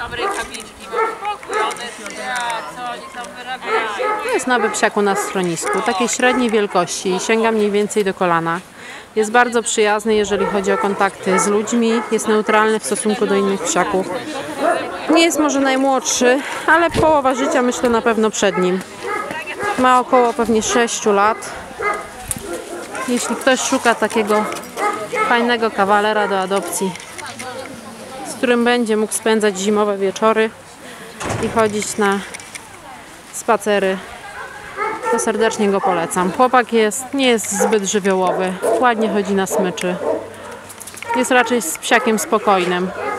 Jest nowy psiak u nas w schronisku, takiej średniej wielkości i sięga mniej więcej do kolana. Jest bardzo przyjazny, jeżeli chodzi o kontakty z ludźmi, jest neutralny w stosunku do innych psiaków. Nie jest może najmłodszy, ale połowa życia myślę na pewno przed nim. Ma około pewnie 6 lat. Jeśli ktoś szuka takiego fajnego kawalera do adopcji, z którym będzie mógł spędzać zimowe wieczory i chodzić na spacery, to serdecznie go polecam. Chłopak nie jest zbyt żywiołowy, ładnie chodzi na smyczy. Jest raczej z psiakiem spokojnym.